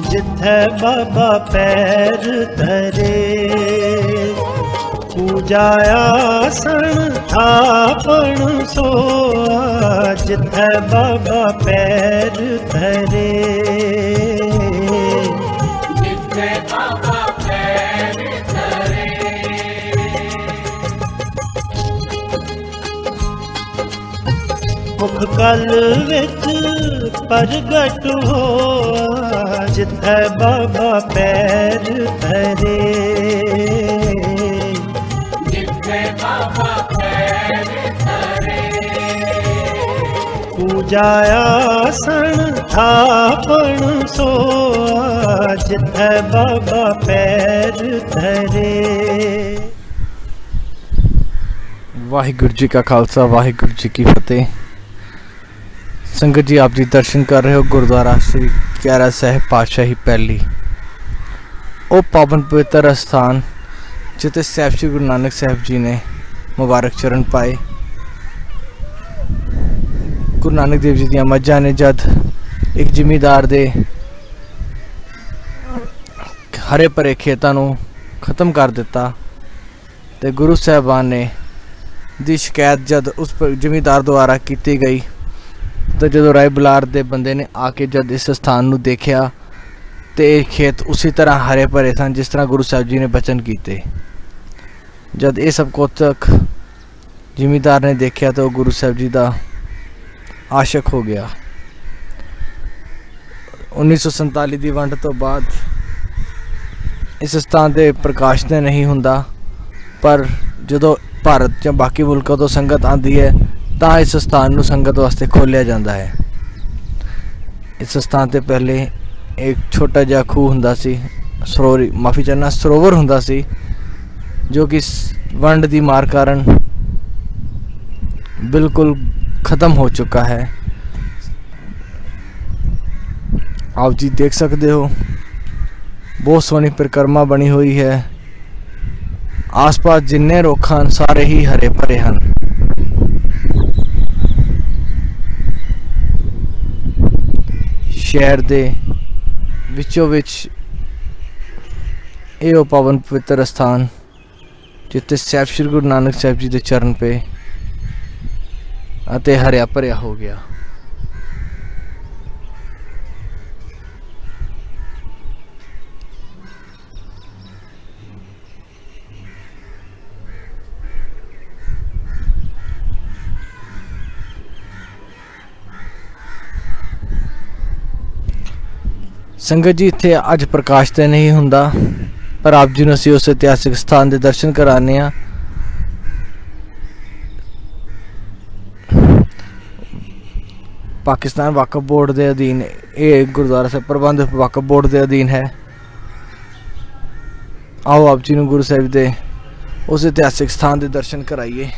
जिथे बाबा पैर धरे, पूजा आसन थापण सोआ, जिथे बाबा पैर धरे। जिथे बाबा पैर धरे। मुख कल विच प्रगट होआ, जिथे बाबा पैर धरे। जिथे बाबा पैर धरे। पूजा आसन थापण सोआ, जिथे बाबा पैर धरे। वाहिगुरु जी का खालसा, वाहिगुरु जी की फतेह। संगत जी, आप जी दर्शन कर रहे हो गुरुद्वारा श्री क्यारा साहिब पातशाही पहली, ओ पावन पवित्र स्थान जिते साहिब श्री गुरु नानक साहिब जी ने मुबारक चरण पाए। गुरु नानक देव जी दी मझां ने जद एक जिमीदार दे हरे भरे खेतां नूं खत्म कर दिता ते गुरु साहिबान ने दी शिकायत जद उस जिमीदार द्वारा की गई, तो जो राय बुलार दे बंदे ने आके जब इस स्थान नूं देखा तो खेत उसी तरह हरे भरे सन जिस तरह गुरु साहब जी ने बचन किए। जब ये सब कोतक जिमीदार ने देखा तो गुरु साहब जी का आशक हो गया। 1947 की वंड तो बाद इस स्थान से प्रकाश तो नहीं हुंदा, पर जो भारत या बाकी मुल्कों तो संगत आती है तो इस स्थान को संगत वास्ते खोलिया जाता है। इस स्थान से पहले एक छोटा जहा खूह हुंदा सी, सरोवर माफ़ी चाहना सरोवर हुंदा सी, जो कि वंड की मार कारण बिल्कुल ख़त्म हो चुका है। आप जी देख सकते हो बहुत सोहनी परिक्रमा बनी हुई है। आसपास जिन्ने रुख हैं सारे ही हरे भरे हैं। शहर दे विचों विच ये पावन पवित्र स्थान जिते साहिब श्री गुरु नानक साहिब जी के चरण पे अते हरिया भरिया हो गया। संगत जी, इत्थे अज प्रकाश तो नहीं हुंदा, पर आप जी नूं असीं उस इतिहासिक स्थान के दर्शन कराने आ। पाकिस्तान वक्फ बोर्ड के अधीन ये गुरुद्वारा साहिब प्रबंध वक्फ बोर्ड के अधीन है। आओ आप जी नूं गुरु साहिब दे उस इतिहासिक स्थान के दर्शन कराइए।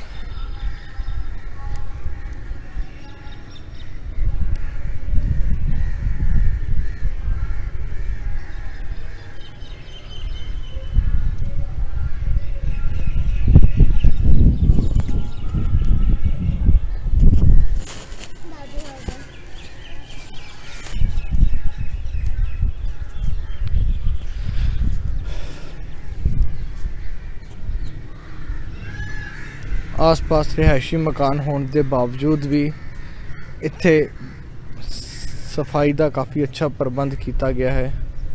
आस पास रिहायशी मकान होने के बावजूद भी इत्थे सफाई का काफ़ी अच्छा प्रबंध किया गया है,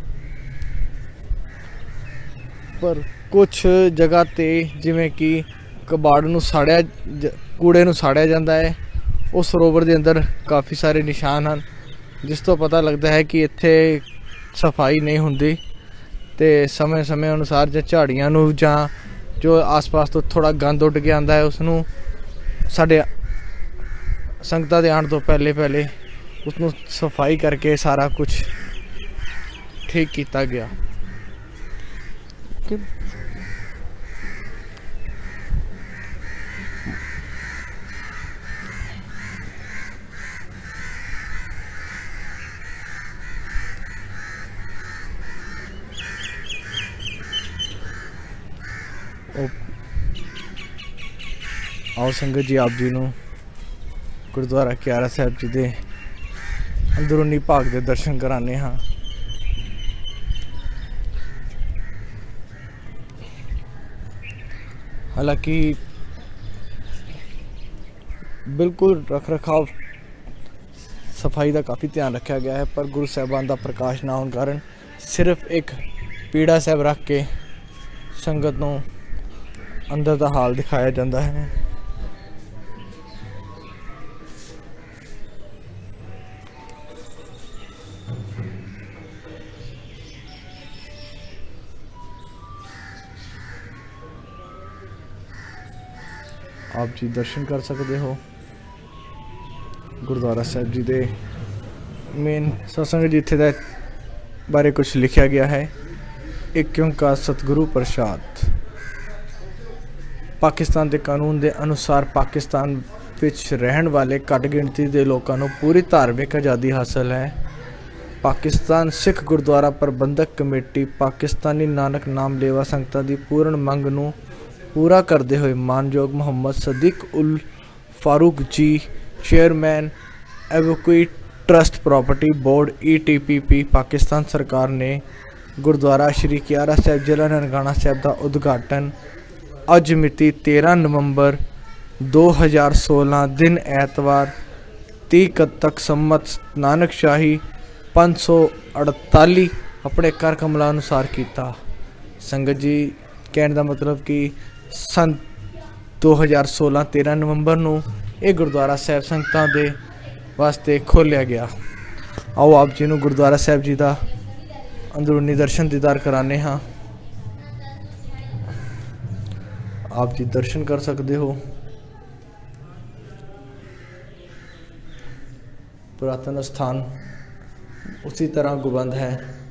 पर कुछ जगह ते जिमें कि कबाड़ नूं साड़िया कूड़े नूं साड़िया जाता है, उस सरोवर के अंदर काफ़ी सारे निशान हैं, जिस तो पता लगता है कि इत्थे सफाई नहीं हुंदी ते समय समय अनुसार जो झाड़ियां नूं जां जो आस पास तो थोड़ा गंद उड़ के आता है उसनों साढ़े संगतां दे आने तो पहले उसनों सफाई करके सारा कुछ ठीक किया गया। आओ संगत जी, आप जी नूं गुरुद्वारा क्यारा साहिब जी के अंदरूनी भाग के दर्शन कराने हाँ। हालांकि बिल्कुल रख रखाव सफाई का काफ़ी ध्यान रखा गया है, पर गुरु साहिबान का प्रकाश ना होने कारण सिर्फ एक पीड़ा साहब रख के संगत को अंदर का हाल दिखाया जाता है। आप जी दर्शन कर सकते हो गुरुद्वारा साहब जी दे मेन सत्संग जिथे दा बारे कुछ लिखा गया है। एक ओंकार सतगुरु प्रसाद। पाकिस्तान के कानून के अनुसार पाकिस्तान विच रहन वाले घट गिनती के लोगों को पूरी धार्मिक आज़ादी हासिल है। पाकिस्तान सिख गुरुद्वारा प्रबंधक कमेटी पाकिस्तानी नानक नाम लेवा संगतां की पूर्ण मंग नूं पूरा करते हुए मानयोग Mohammad Sadiq ul Farooq ji chairman evacuee trust property board ETPP Pakistan सरकार ने गुरुद्वारा श्री कियारा साहिब जिला ननकाना साहिब का उद्घाटन अज मिति 13 नवंबर 2016 दिन ऐतवार 30 तक सम्मत नानक शाही 548 अपने कर कमला अनुसार किया। संगत जी कहने का मतलब कि सन 2016 13 नवंबर को यह गुरुद्वारा साहिब संगतां दे वास्ते खोलिया गया। आओ आप जी नूं गुरुद्वारा साहिब जी का अंदरूनी दर्शन दीदार कराने हाँ। आप जी दर्शन कर सकते हो। पुरातन स्थान उसी तरह गुबंद है।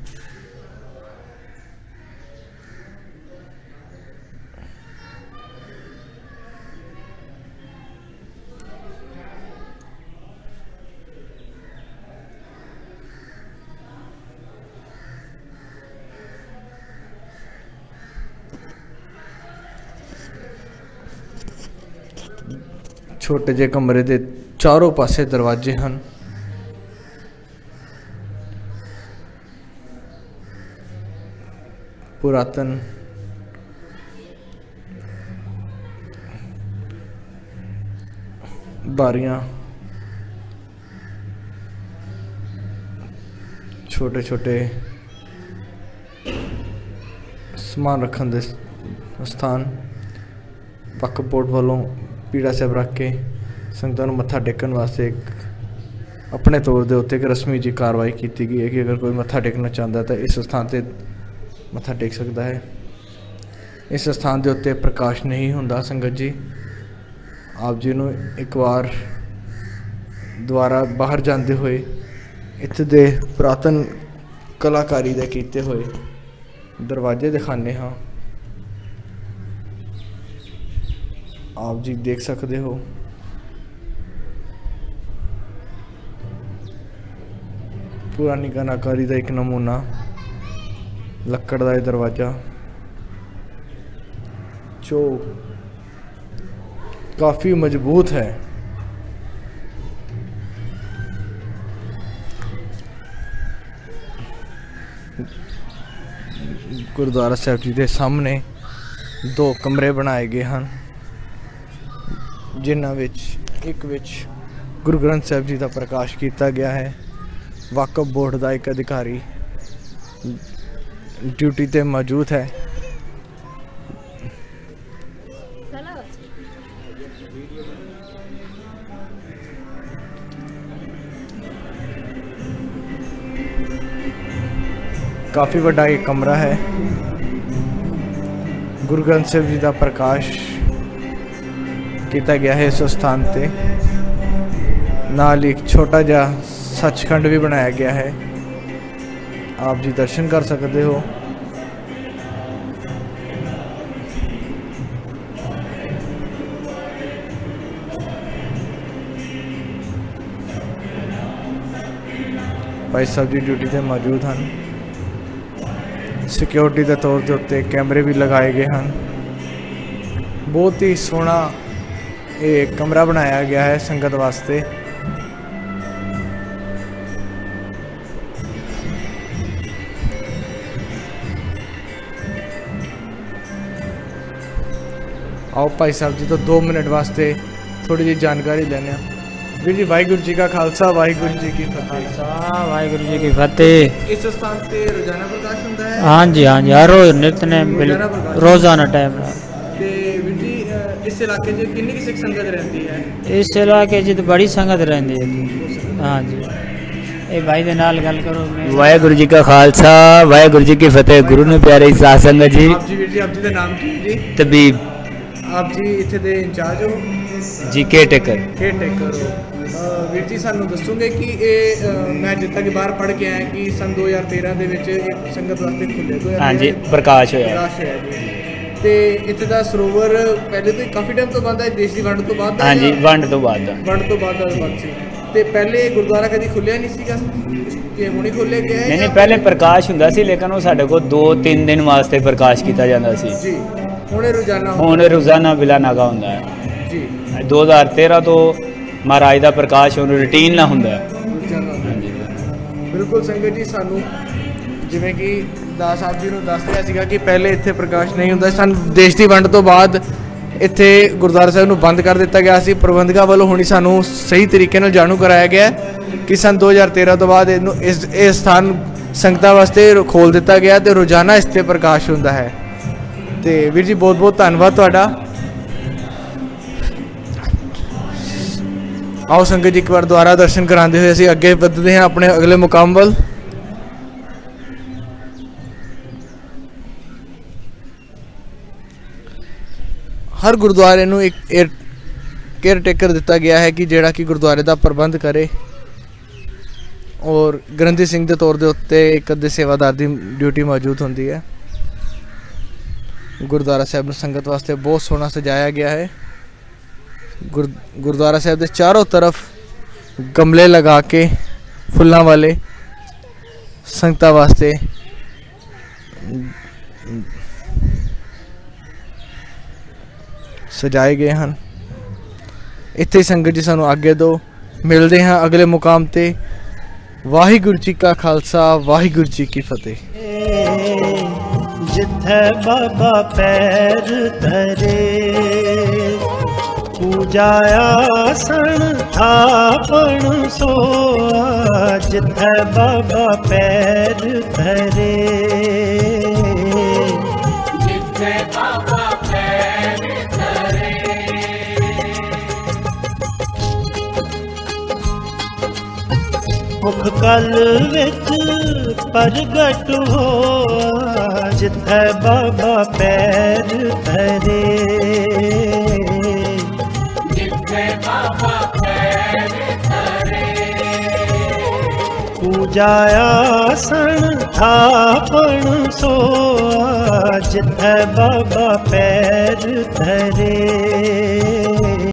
छोटे जे कमरे के चारों पासे दरवाजे हैं। पुरातन बारियां, छोटे छोटे समान रखने दे स्थान पक्क बोर्ड वालों पीड़ा साहब रख के संगतां नूं मत्था टेकन वास्ते एक अपने तौर के उत्ते एक रस्मी जी कार्रवाई की गई है कि अगर कोई मत्था टेकना चाहता है तो इस स्थान पर मत्था टेक सकता है। इस स्थान के उत्ते प्रकाश नहीं होंदा। संगत जी आप जी नूं एक बार द्वारा बाहर जाते हुए इत्थे दे पुरातन कलाकारी दे कीते हुए दरवाजे दिखाने हाँ। आप जी देख सकते हो पुरानी कलाकारी का एक नमूना लक्कड़ का दरवाजा जो काफ़ी मजबूत है। गुरुद्वारा साहिब जी के सामने 2 कमरे बनाए गए हैं जिन्हां विच एक विच गुरु ग्रंथ साहिब जी का प्रकाश किया गया है। वक्फ बोर्ड का एक अधिकारी ड्यूटी ते मौजूद है। काफ़ी बड़ा एक कमरा है। गुरु ग्रंथ साहिब जी का प्रकाश किया गया है इस स्थान पे। नाल एक छोटा जा सचखंड भी बनाया गया है। आप जी दर्शन कर सकते हो। भाई साहब जी ड्यूटी से मौजूद हैं। सिक्योरिटी के तौर के उत्ते कैमरे भी लगाए गए हैं। बहुत ही सोहना एक कमरा बनाया गया है संगत वास्ते। आओ भाई साहब जी तो 2 मिनट वास्ते थोड़ी जी जानकारी लेने। ਵੀਰ ਜੀ ਵਾਹਿਗੁਰੂ ਜੀ ਕਾ ਖਾਲਸਾ ਵਾਹਿਗੁਰੂ ਜੀ ਕੀ ਫਤਿਹ। ਵਾਹਿਗੁਰੂ ਜੀ ਕੀ ਫਤਿਹ। ਇਸ ਸਥਾਨ ਤੇ ਰੋਜ਼ਾਨਾ ਪ੍ਰਕਾਸ਼ ਹੁੰਦਾ ਹੈ? ਹਾਂਜੀ ਹਾਂਜੀ, ਹਰ ਰੋਜ਼ ਨਿਤਨੇਮ ਰੋਜ਼ਾਨਾ ਟਾਈਮ ਨਾਲ। ਤੇ ਵੀਰ ਜੀ ਇਸ ਇਲਾਕੇ 'ਚ ਕਿੰਨੀ ਕੁ ਸਿੱਖ ਸੰਗਤ ਰਹਿੰਦੀ ਹੈ? ਇਸ ਇਲਾਕੇ 'ਚ ਤਾਂ ਬੜੀ ਸੰਗਤ ਰਹਿੰਦੀ ਹੈ। ਹਾਂਜੀ, ਇਹ ਭਾਈ ਦੇ ਨਾਲ ਗੱਲ ਕਰੋ। ਵਾਹਿਗੁਰੂ ਜੀ ਕਾ ਖਾਲਸਾ ਵਾਹਿਗੁਰੂ ਜੀ ਕੀ ਫਤਿਹ। ਗੁਰੂ ਨੂੰ ਪਿਆਰੇ ਸਾਧ ਸੰਗਤ ਜੀ। ਆਪ ਜੀ ਵੀਰ ਜੀ, ਆਪ ਜੀ ਦਾ ਨਾਮ ਕੀ ਹੈ ਜੀ? ਤਬੀਬ ਆਪ ਜੀ ਇੱਥੇ ਦੇ ਇੰਚਾਰਜ ਹੋ? ਜੀ ਕੇਅਰਟੇਕਰ। ਕੇਅਰਟੇਕਰ ਹੋ। ਵੀਰ ਜੀ ਸਾਨੂੰ ਦੱਸੋਗੇ ਕਿ ਇਹ ਮੈਂ ਜਿੱਦਾਂ ਕਿ ਬਾਹਰ ਪੜ੍ਹ ਕੇ ਆਇਆ ਕਿ ਸਨ 2013 ਦੇ ਵਿੱਚ ਇੱਕ ਸੰਗਤ ਵਾਸਤੇ ਖੁੱਲ੍ਹੇ। ਹਾਂਜੀ, ਪ੍ਰਕਾਸ਼ ਹੋਇਆ। ਪ੍ਰਕਾਸ਼ ਹੋਇਆ ਜੀ। ਤੇ ਇੱਥੇ ਦਾ ਸਰੋਵਰ ਪਹਿਲੇ ਤੋਂ ਹੀ ਕਾਫੀ ਟਾਈਮ ਤੋਂ ਬੰਦ ਹੈ, ਦੇਸ਼ ਦੀ ਵੰਡ ਤੋਂ ਬਾਅਦ ਦਾ? ਹਾਂਜੀ, ਵੰਡ ਤੋਂ ਬਾਅਦ ਦਾ। ਵੰਡ ਤੋਂ ਬਾਅਦ ਦਾ ਬੰਦ ਸੀ। ਤੇ ਪਹਿਲੇ ਗੁਰਦੁਆਰਾ ਕਦੀ ਖੁੱਲਿਆ ਨਹੀਂ ਸੀਗਾ ਕਿ ਹੁਣੇ ਖੋਲ੍ਹਿਆ ਗਿਆ ਹੈ? ਨਹੀਂ, ਪਹਿਲੇ ਪ੍ਰਕਾਸ਼ ਹੁੰਦਾ ਸੀ ਲੇਕਿਨ ਉਹ ਸਾਡੇ ਕੋਲ 2-3 ਦਿਨ ਵਾਸਤੇ ਪ੍ਰਕਾਸ਼ ਕੀਤਾ ਜਾਂਦਾ ਸੀ ਜੀ। ਹੁਣ ਰੋਜ਼ਾਨਾ? ਹੁਣ ਰੋਜ਼ਾਨਾ ਬਿਲਾ ਨਾਗਾ ਹੁੰਦਾ ਹੈ ਜੀ। 2013 ਤੋਂ ਮਹਾਰਾਜ ਦਾ ਪ੍ਰਕਾਸ਼ ਹੁਣ ਰੂਟੀਨ ਨਾਲ ਹੁੰਦਾ ਹੈ। ਹਾਂਜੀ ਬਿਲਕੁਲ ਸੰਗਤ ਜੀ, ਸਾਨੂੰ ਜਿਵੇਂ ਕਿ ਦਾਸ ਸਾਹਿਬ ਜੀ ਨੂੰ ਦੱਸ ਰਿਹਾ ਸੀਗਾ ਕਿ ਪਹਿਲੇ ਇੱਥੇ ਪ੍ਰਕਾਸ਼ ਨਹੀਂ ਹੁੰਦਾ ਸਨ। ਦੇਸ਼ ਦੀ ਵੰਡ ਤੋਂ ਬਾਅਦ ਇੱਥੇ ਗੁਰਦੁਆਰਾ ਸਾਹਿਬ ਨੂੰ ਬੰਦ ਕਰ ਦਿੱਤਾ ਗਿਆ ਸੀ। ਪ੍ਰਬੰਧਕਾਂ ਵੱਲੋਂ ਹੁਣੀ ਸਾਨੂੰ ਸਹੀ ਤਰੀਕੇ ਨਾਲ ਜਾਣੂ ਕਰਾਇਆ ਗਿਆ ਕਿ ਸਨ 2013 ਤੋਂ ਬਾਅਦ ਇਹਨੂੰ ਇਹ ਸਥਾਨ ਸੰਗਤਾਂ ਵਾਸਤੇ ਖੋਲ੍ਹ ਦਿੱਤਾ ਗਿਆ ਤੇ ਰੋਜ਼ਾਨਾ ਇਸ 'ਤੇ ਪ੍ਰਕਾਸ਼ ਹੁੰਦਾ ਹੈ। ਤੇ ਵੀਰ ਜੀ ਬਹੁਤ ਬਹੁਤ ਧੰਨਵਾਦ ਤੁਹਾਡਾ। आओ संगत जी एक बार दोबारा दर्शन कराते हुए असीं अगे वधदे हैं अपने अगले मुकाम वल। हर गुरुद्वारे नूं एक केयर टेकर दिता गया है कि जिहड़ा कि गुरुद्वारे दा प्रबंध करे और ग्रंथी सिंह दे तौर दे उत्ते एक अद्धे सेवादार दी ड्यूटी मौजूद होंदी है। गुरुद्वारा साहिब नूं संगत वास्ते बहुत सोहना सजाया गया है। गुरुद्वारा साहब के चारों तरफ गमले लगा के फुल्लां वाले संगतां वास्ते सजाए गए हैं। इत्थे संगत जी सानू आगे दो, मिलते हैं अगले मुकाम ते। वाहिगुरू जी का खालसा वाहिगुरू जी की फतेह। जिथे बाबा पैर धरे पूजा आसन थापण सोआ। जिथे बाबा पैर धरे जिथे बाबा पैर धरे मुख कल विच प्रगट होआ। जिथे बाबा पैर धरे बाबा पैर धरे पूजा आसन थापण सोआ। जिथे बाबा पैर धरे